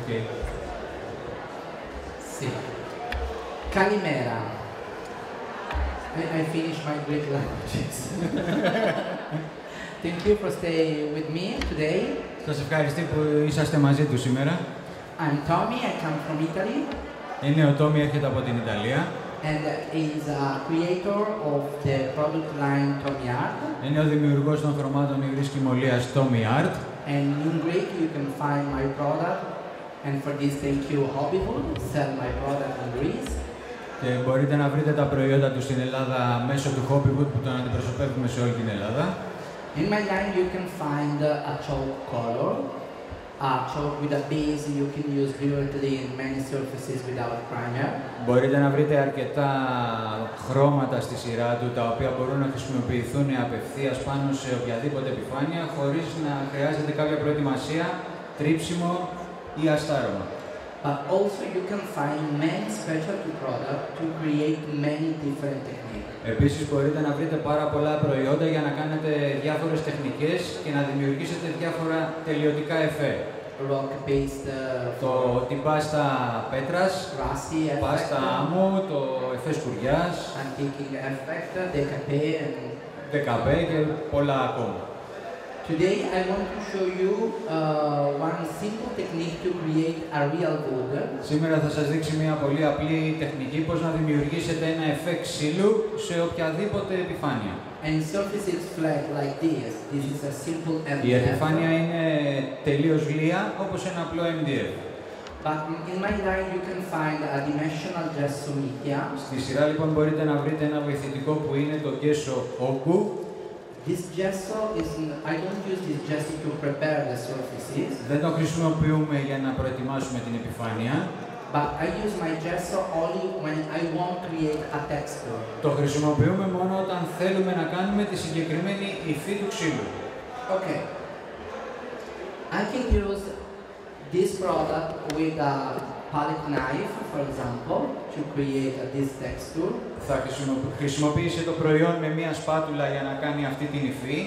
Okay. Sì. Kalimera. I finished my Greek languages. Thank you for staying with me today. Σας ευχαριστώ που είσαστε μαζί του σήμερα. I'm Tommy, I come from Italy. Είναι ο Τόμι, έρχεται από την Ιταλία. And is a creator of the product line Tommy Art. Είναι ο δημιουργός των χρωμάτων υγρής κυμολίας Tommy Art. And in Greek you can find my product. And for this thank you Hobbywood, sell my product in Greece. Και μπορείτε να βρείτε τα προϊόντα του στην Ελλάδα μέσω του Hobbywood που τον αντιπροσωπεύουμε σε όλη την Ελλάδα. In my line you can find a chalk color. A chalk with a base you can use directly in many surfaces without primer. Μπορείτε να βρείτε αρκετά χρώματα στη σειρά του, τα οποία μπορούν να χρησιμοποιηθούν απευθείας πάνω σε οποιαδήποτε επιφάνεια, χωρίς να χρειάζεται κάποια προετοιμασία, τρίψιμο ή αστάρωμα. But also you can find many specialty products to create many different techniques. Επίσης μπορείτε να βρείτε πάρα πολλά προϊόντα για να κάνετε διάφορες τεχνικές και να δημιουργήσετε διάφορα τελειωτικά εφέ. Rock-based, το τυπάστα πέτρας, πάστα άμμου, το εφέ σκουριάς, antiquing effect, decapé, δεκαπέ και πολλά ακόμα. Today I want to show you one simple technique to create a real wood. Σήμερα θα σας δείξει μια πολύ απλή τεχνική πώς να δημιουργήσετε ένα εφέ ξύλου σε οποιαδήποτε επιφάνεια. And surface is flat like this. This is a simple MDF. Η επιφάνεια είναι τελείως γλία, όπως ένα απλό MDF. But in my line you can find a dimensional gesso micchia. Στη σειρά λοιπόν μπορείτε να βρείτε ένα βοηθητικό που είναι το gesso όγκου. This gesso is, I don't use this gesso to prepare the surfaces. Δεν το χρησιμοποιούμε για να προετοιμάσουμε την επιφάνεια. But I use my gesso only when I want to create a texture. Το χρησιμοποιούμε μόνο όταν θέλουμε να κάνουμε τη συγκεκριμένη υφή του ξύλου. Okay. I can use this product with a palette knife, for example, to create this texture. Θα χρησιμοποιήσει το προϊόν με μία σπάτουλα για να κάνει αυτή την υφή.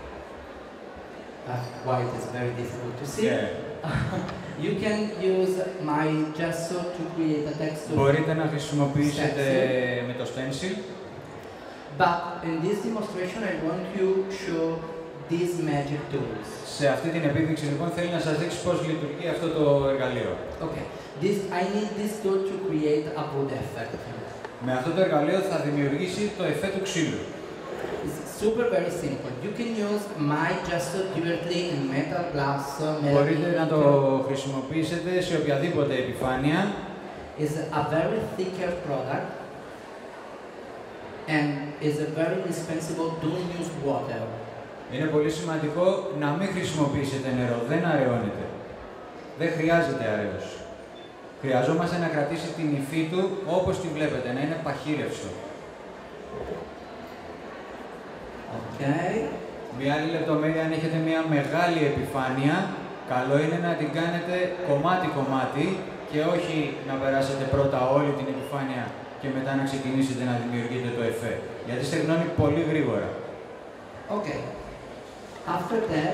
White is very difficult to see. Yeah. You can use my gesso to create a texture. Μπορείτε να χρησιμοποιήσετε με το stencil. But in this demonstration I want to show these magic tools. Σε αυτή την επίδειξη λοιπόν θέλει να σας δείξει πώς λειτουργεί αυτό το εργαλείο. Okay. I need this tool to create a wood effect. Με αυτό το εργαλείο θα δημιουργήσει το εφέ του ξύλου. It's super very simple. You can use my gesso directly in metal, glass, metal. Μπορείτε να το χρησιμοποιήσετε σε οποιαδήποτε επιφάνεια. It's a very thicker product and is a very indispensable. Don't use water. Είναι πολύ σημαντικό να μην χρησιμοποιήσετε νερό, δεν αραιώνεται. Δεν χρειάζεται αραίος. Χρειαζόμαστε να κρατήσει την υφή του όπως τη βλέπετε, να είναι παχύρευστο. Okay. Μια άλλη λεπτομέρεια, αν έχετε μια μεγάλη επιφάνεια, καλό είναι να την κάνετε κομμάτι-κομμάτι και όχι να περάσετε πρώτα όλη την επιφάνεια και μετά να ξεκινήσετε να δημιουργείτε το εφέ, γιατί στεγνώνει πολύ γρήγορα. Okay. After that,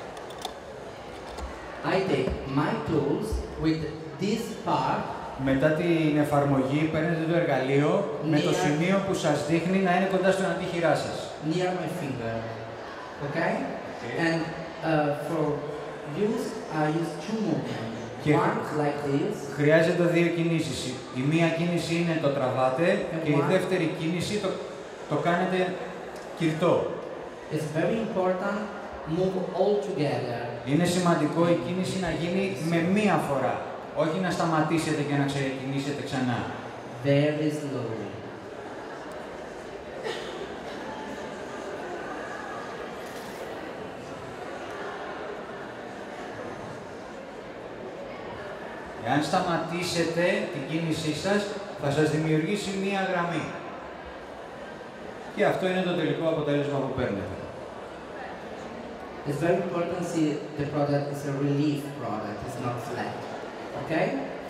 I take my tools with this part. Μετά την εφαρμογή παίρνετε το εργαλείο με το σημείο που σας δείχνει να είναι κοντά στον αντίχειρά σας. Near my finger. Okay? And for use, I use two movements. One like this. Χρειάζεται δύο κινήσεις. Η μία κίνηση είναι το τραβάτε και η δεύτερη κίνηση το κάνετε κυρτό. It's very important. Move all together. Είναι σημαντικό η κίνηση να γίνει με μία φορά. Όχι να σταματήσετε και να ξεκινήσετε ξανά. Very slowly. Εάν σταματήσετε την κίνησή σας, θα σας δημιουργήσει μία γραμμή. Και αυτό είναι το τελικό αποτέλεσμα που παίρνετε. It's very important to see the product is a relief product, it's not flat. Okay?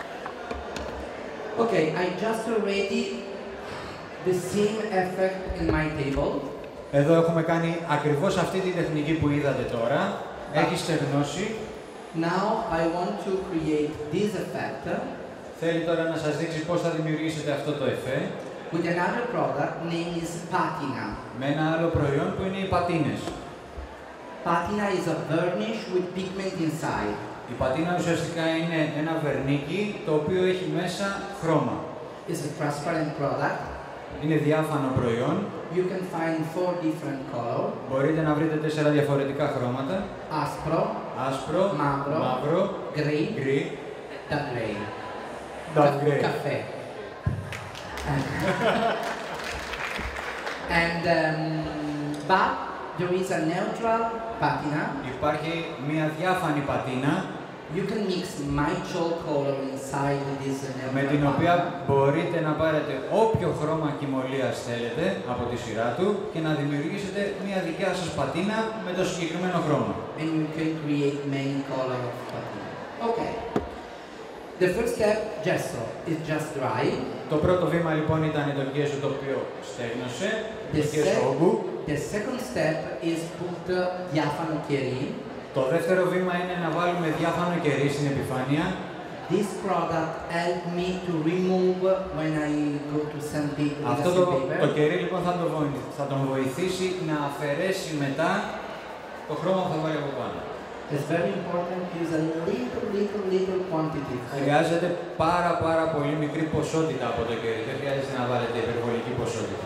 Okay, I just already the same effect in my table. Εδώ έχουμε κάνει ακριβώς αυτή τη τεχνική που είδατε τώρα. Έχει στεγνώσει. Now I want to create this effect Θέλει τώρα να σας δείξει πώς θα δημιουργήσετε αυτό το εφέ with another product named is patina. με ένα άλλο προϊόν που είναι οι πατίνες. Patina is a varnish with pigment inside. Η πατίνα ουσιαστικά είναι ένα βερνίκι το οποίο έχει μέσα χρώμα. It's a transparent product. Είναι διάφανο προϊόν. You can find 4 different colors. Μπορείτε να βρείτε 4 διαφορετικά χρώματα. Aspro, Άσπρο, μαύρο, grey, γκρι, dark grey. dark grey. Cafe. And but there is a neutral patina. Υπάρχει μια διάφανη πατίνα You can mix Michael color inside this neutral με την οποία patina. μπορείτε να πάρετε όποιο χρώμα κοιμωλίας θέλετε από τη σειρά του και να δημιουργήσετε μια δικιά σας πατίνα με το συγκεκριμένο χρώμα. And you can create many colors of patina. Okay. The first step, gesso, is just dry. Το πρώτο βήμα λοιπόν ήταν το γκέσο το οποίο στέγνωσε, το The, γκέσο sec- όγκου. the second step is put diaphano keri. Το δεύτερο βήμα είναι να βάλουμε διάφανο κερί στην επιφάνεια. This product helped me to remove when I go to sandpaper with Αυτό a το sandpaper. κερί λοιπόν θα τον βοηθήσει να αφαιρέσει μετά το χρώμα που θα βάλει από πάνω. It's very important to use a little quantity. Χρειάζεται πάρα πολύ μικρή ποσότητα από το κερί. Δεν χρειάζεται να βάλετε υπερβολική ποσότητα.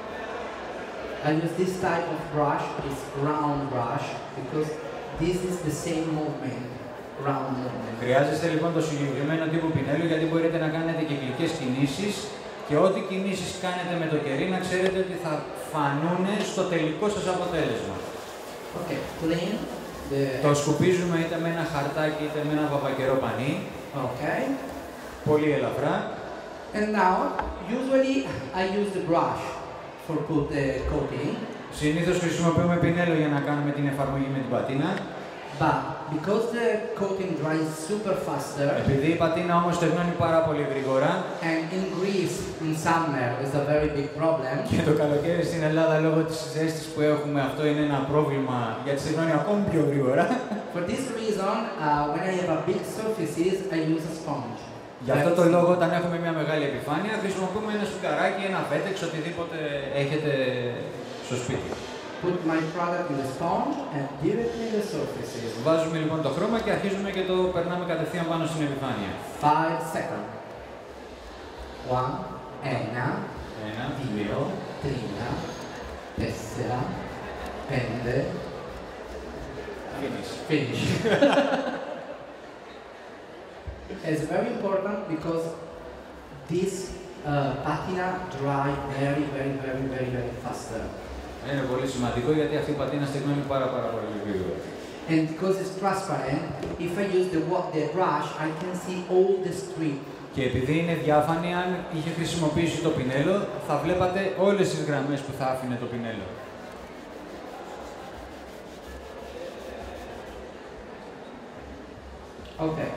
I use this type of brush, this round brush, because this is the same movement, round movement. Χρειάζεστε λοιπόν το συγκεκριμένο τύπο πινέλου γιατί μπορείτε να κάνετε κυκλικές κινήσεις και ό,τι κινήσεις κάνετε με το κερί να ξέρετε ότι θα φανούν στο τελικό σας αποτέλεσμα. Okay, clean the. Το σκουπίζουμε είτε με ένα χαρτάκι είτε με ένα βαβακερό πανί, Okay. πολύ ελαφρά. And now, usually I use the brush for put the coating, Συνήθως χρησιμοποιούμε πινέλο για να κάνουμε την εφαρμογή με την πατίνα. but because the coating dries super faster, Επειδή η πατίνα όμως στεγνώνει πάρα πολύ γρήγορα and in Greece in summer is a very big problem, και το καλοκαίρι στην Ελλάδα λόγω της ζέστης που έχουμε αυτό είναι ένα πρόβλημα γιατί στεγνώνει ακόμη πιο γρήγορα. for this reason, when I have a big surfaces, I use a sponge. Γι' αυτό το λόγο όταν έχουμε μια μεγάλη επιφάνεια χρησιμοποιούμε ένα σφουγγαράκι, ένα βέτεξ, οτιδήποτε έχετε στο σπίτι. Put my product in the sponge and directly the surfaces. Βάζουμε λοιπόν το χρώμα και αρχίζουμε και το περνάμε κατευθείαν πάνω στην επιφάνεια. 5 seconds. 1, ένα, 2, 3, 4, 5. Finish. Finish. It's very important because this patina dry very faster. Είναι πολύ σημαντικό γιατί αυτή η πατίνα στεγνώνει πάρα πολύ γρήγορα. And because it's transparent, if I use the brush, I can see all the streak. Και επειδή είναι διάφανη, αν είχε χρησιμοποιήσει το πινέλο, θα βλέπατε όλες τις γραμμές που θα άφηνε το πινέλο. Okay.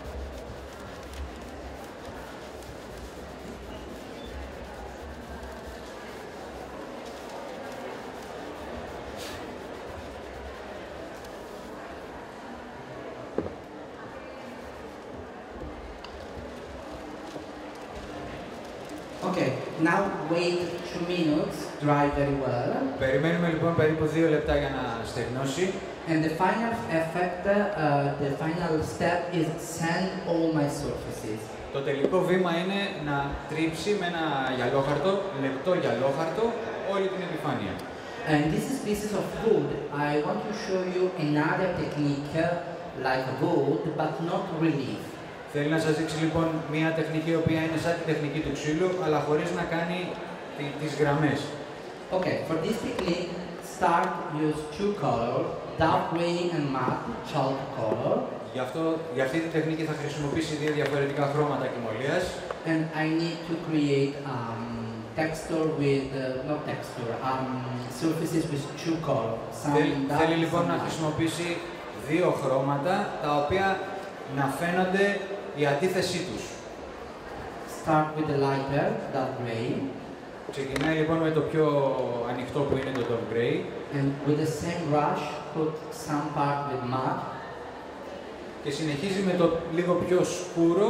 Okay, now wait 2 minutes, dry very well. Περιμένουμε λοιπόν περίπου 2 λεπτά για να στεγνώσει. And the final effect, the final step is sand all my surfaces. Το τελικό βήμα είναι να τρίψει με ένα γυαλόχαρτο, λεπτό γυαλόχαρτο, όλη την επιφάνεια. And this is pieces of wood. I want to show you another technique like wood, but not relief. Θέλει να σας δείξει λοιπόν μια τεχνική η οποία είναι σαν τη τεχνική του ξύλου, αλλά χωρίς να κάνει τις γραμμές. Okay, for this technique, start use 2 colors, dark gray and matte, chalk color. Για αυτή τη τεχνική θα χρησιμοποιήσει 2 διαφορετικά χρώματα κοιμωλίας. And I need to create texture with, not texture, surfaces with 2 colors. Θέλει λοιπόν να χρησιμοποιήσει 2 χρώματα, τα οποία να φαίνονται η αντίθεσή τους. Start with the lighter, dark gray. Ξεκινάει λοιπόν με το πιο ανοιχτό που είναι το dark gray. And with the same brush, put some part with matte. και συνεχίζει με το λίγο πιο σκούρο.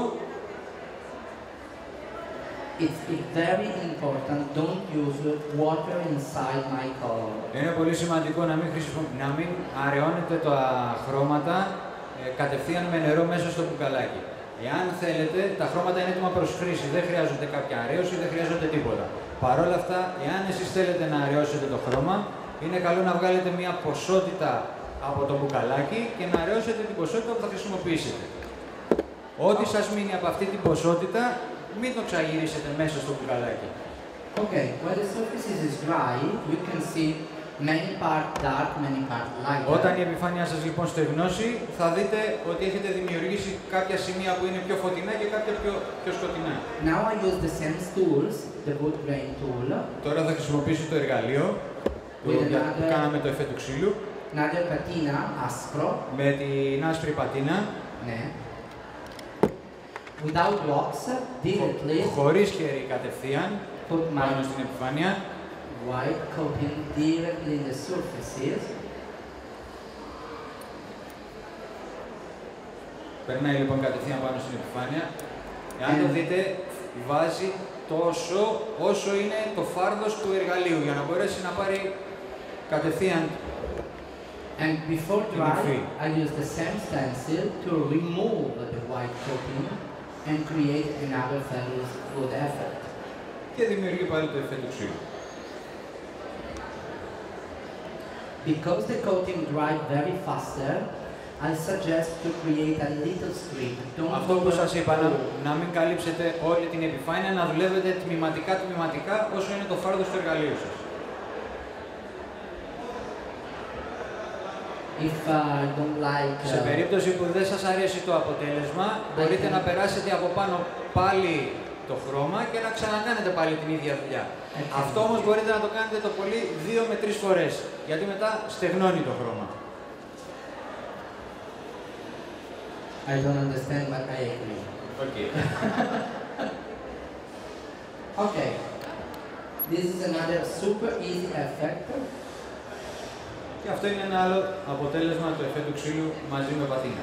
It's very important, don't use water inside my color. Είναι πολύ σημαντικό να μην αραιώνετε τα χρώματα κατευθείαν με νερό μέσα στο μπουκαλάκι. Εάν θέλετε, τα χρώματα είναι έτοιμα προς χρήση, δεν χρειάζονται κάποια αραίωση, δεν χρειάζονται τίποτα. Παρ' όλα αυτά, εάν εσείς θέλετε να αραιώσετε το χρώμα, είναι καλό να βγάλετε μια ποσότητα από το μπουκαλάκι και να αραιώσετε την ποσότητα που θα χρησιμοποιήσετε. Ό,τι σας μείνει από αυτή την ποσότητα, μην το ξαγυρίσετε μέσα στο μπουκαλάκι. Okay, when the surface is dry, you can see many part dark, many part light. Όταν η επιφάνειά σας λοιπόν στεγνώσει, θα δείτε ότι έχετε δημιουργήσει κάποια σημεία που είναι πιο φωτεινά και κάποια πιο σκοτεινά. Now I use the same tools, the wood grain tool. Τώρα θα χρησιμοποιήσω το εργαλείο που κάναμε το εφέ του ξύλου. Another patina, aspro. Με την άσπρη πατίνα. Ναι. Without wax, directly. Χωρίς χέρι κατευθείαν πάνω στην επιφάνεια. White coating directly in the surfaces. Περνάει λοιπόν κατευθείαν πάνω στην επιφάνεια. Εάν το δείτε, βάζει τόσο όσο είναι το φάρδος του εργαλείου για να μπορέσει να πάρει κατευθείαν. And before dry, I use the same stencil to remove the white coating and create another fabulous wood effect. Και δημιουργεί πάλι το εφέ του ξύλου. Because the coating dried very faster, I suggest to create a little strip. Αυτό που σας είπα, να μην καλύψετε όλη την επιφάνεια, να δουλεύετε τμηματικά όσο είναι το φάρδος του εργαλείου σας. If I don't like, σε περίπτωση που δεν σας αρέσει το αποτέλεσμα, μπορείτε να περάσετε από πάνω πάλι το χρώμα και να ξανακάνετε πάλι την ίδια δουλειά. Αυτό όμως μπορείτε να το κάνετε το πολύ 2 με 3 φορές, γιατί μετά στεγνώνει το χρώμα. I don't understand, but I agree. Okay. Okay. This is another super easy effect. Και αυτό είναι ένα άλλο αποτέλεσμα του εφέ του ξύλου μαζί με πατίνα.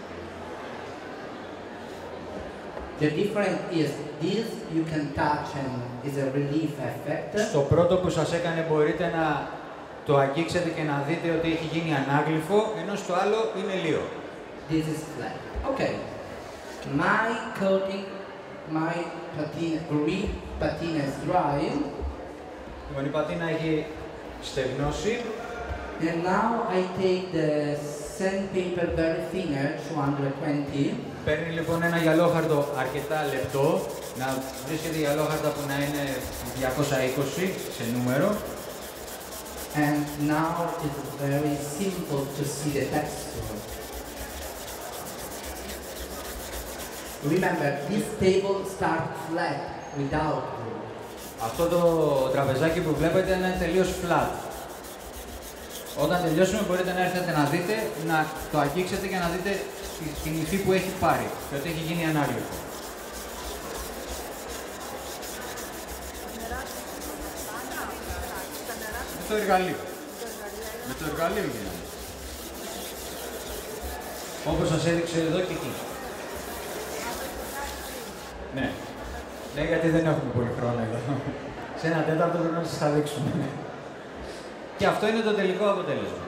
The difference is this you can touch and is a relief effect. Στο πρώτο που σας έκανε μπορείτε να το αγγίξετε και να δείτε ότι έχει γίνει ανάγλυφο, ενώ στο άλλο είναι λίο. This is flat. Okay. My coating, my patina is dry. Λοιπόν, η πατίνα έχει στεγνώσει. And now I take the sandpaper very thinner, 220. Παίρνει λοιπόν ένα γυαλόχαρτο αρκετά λεπτό, να βρίσκεται γυαλόχαρτα που να είναι 220 σε νούμερο. And now it's very simple to see the texture. Remember, this table starts flat without glue. Αυτό το τραπεζάκι που βλέπετε είναι τελείως flat. Όταν τελειώσουμε μπορείτε να έρθετε να δείτε, να το αγγίξετε και να δείτε την υφή που έχει πάρει και ότι έχει γίνει ανάγλυφο. Με το εργαλείο. Με το εργαλείο γίνεται. Όπως σας έδειξε εδώ και εκεί. Ναι. Ναι, γιατί δεν έχουμε πολύ χρόνο εδώ. Σε ένα τέταρτο πρέπει να σας τα δείξουμε. Και αυτό είναι το τελικό αποτέλεσμα.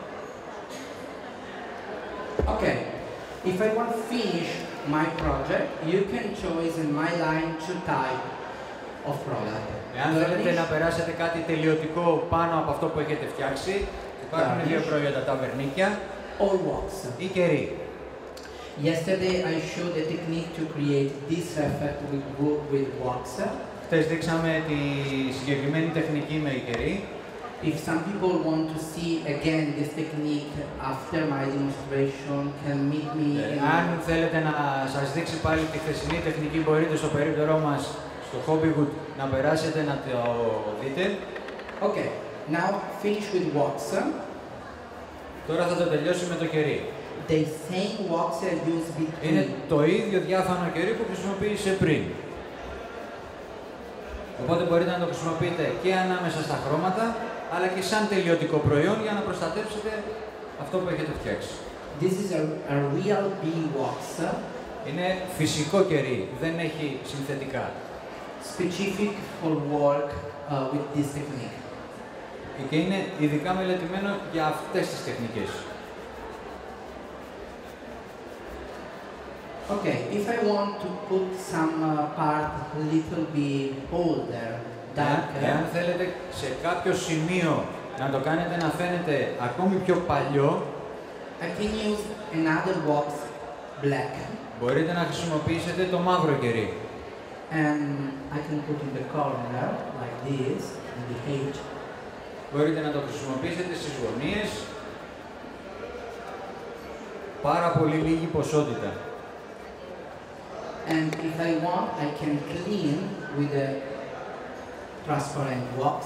Okay. If I want to finish my project, you can choose in my line two types of product. Εάν θέλετε να περάσετε κάτι τελειωτικό πάνω από αυτό που έχετε φτιάξει, υπάρχουν δύο προϊόντα, τα βερνίκια or wax. ή κερί. Yesterday I showed the technique to create this effect with wax. Χτες δείξαμε τη συγκεκριμένη τεχνική με κερί. If some people want to see again this technique after my demonstration, can meet me. Αν θέλετε να σας δείξει πάλι τη χθεσινή τεχνική, μπορείτε στο περίπτερό μας, στο Hobbywood, να περάσετε να το δείτε. Okay, now finish with wax. Τώρα θα το τελειώσει με το κερί. The same wax I used between. Είναι το ίδιο διάφανο κερί που χρησιμοποίησε πριν. Οπότε μπορείτε να το χρησιμοποιείτε και ανάμεσα στα χρώματα, αλλά και σαν τελειωτικό προϊόν για να προστατεύσετε αυτό που έχετε φτιάξει. This is a real beeswax, Είναι φυσικό κερί, δεν έχει συνθετικά. specific for work with this technique. Και είναι ειδικά μελετημένο για αυτές τις τεχνικές. Okay, if I want to put some part a little bit older, Εάν darker, θέλετε σε κάποιο σημείο να το κάνετε να φαίνεται ακόμη πιο παλιό, I can use another wax, black, μπορείτε να χρησιμοποιήσετε το μαύρο κερί. and I can put in the corner like this, in the edge, Μπορείτε να το χρησιμοποιήσετε στις γωνίες, πάρα πολύ λίγη ποσότητα. and if I want, I can clean with a transparent wax,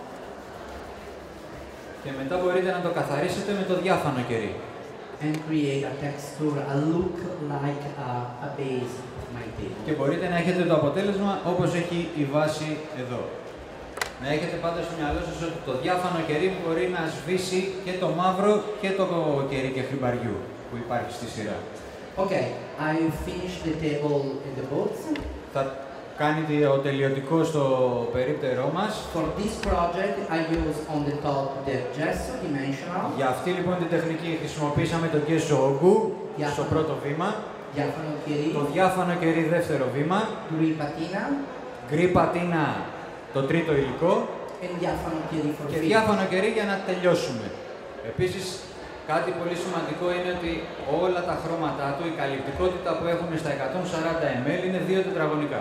Και μετά μπορείτε να το καθαρίσετε με το διάφανο κερί. and create a texture, a look like a base of my table. Και μπορείτε να έχετε το αποτέλεσμα όπως έχει η βάση εδώ. Να έχετε πάντα στο μυαλό σας ότι το διάφανο κερί μπορεί να σβήσει και το μαύρο και το κερί και χρυμπαριού που υπάρχει στη σειρά. Okay, I finished the table and the boats. Θα κάνει ο τελειωτικό στο περίπτερό μας. For this project, I use on the top the gesso dimensional, Για αυτή λοιπόν την τεχνική χρησιμοποίησαμε το gesso όγκου στο πρώτο βήμα, diafano chiari, το διάφανο κερί δεύτερο βήμα, gris patina, γκρι πατίνα το τρίτο υλικό and diafano chiari for και finish. διάφανο κερί για να τελειώσουμε. Επίσης, κάτι πολύ σημαντικό είναι ότι όλα τα χρώματά του, η καλλιπτικότητα που έχουν στα 140 ml είναι 2 τετραγωνικά.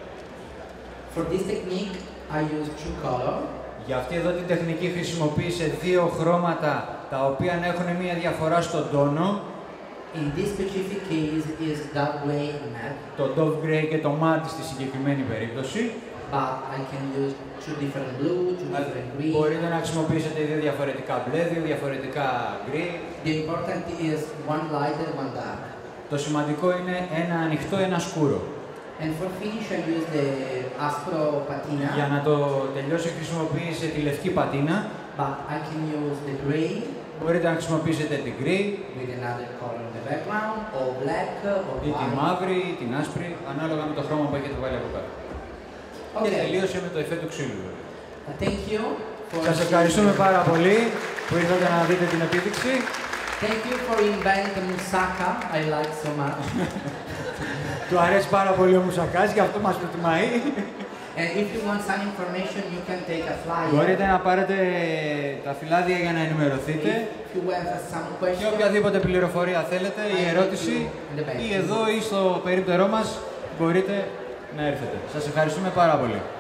For this technique, I use two color. Για αυτή εδώ την τεχνική χρησιμοποίησε 2 χρώματα τα οποία έχουν μία διαφορά στον τόνο, In this specific case is dark gray and matte, το Dove Grey και το Matte στη συγκεκριμένη περίπτωση. but I can use two different blue, two different green. Μπορείτε να χρησιμοποιήσετε 2 διαφορετικά μπλε, 2 διαφορετικά γκρι. The important is one light and one dark. Το σημαντικό είναι ένα ανοιχτό, ένα σκούρο. And for finish, I use the aspro patina, Για να το τελειώσει χρησιμοποίησε τη λευκή πατίνα. but I can use the gray Μπορείτε να χρησιμοποιήσετε την γκρι with another color in the background, or black, or ή τη white. μαύρη ή την άσπρη, ανάλογα με το χρώμα που έχετε βάλει από κάτω. Και Okay, τελείωσε με το εφέ του ξύλου. thank you. For Σας ευχαριστούμε πάρα πολύ που ήρθατε να δείτε την επίδειξη. Thank you for inventing moussaka. I like so much. Του αρέσει πάρα πολύ ο μουσακάς, γι' αυτό μας προτιμάει. And if you want some information, you can take a flyer. Μπορείτε να πάρετε τα φυλάδια για να ενημερωθείτε. If you have some Και questions, οποιαδήποτε πληροφορία θέλετε ή ερώτηση ή εδώ ή στο περίπτερό μας μπορείτε να έρθετε. Σας ευχαριστούμε πάρα πολύ.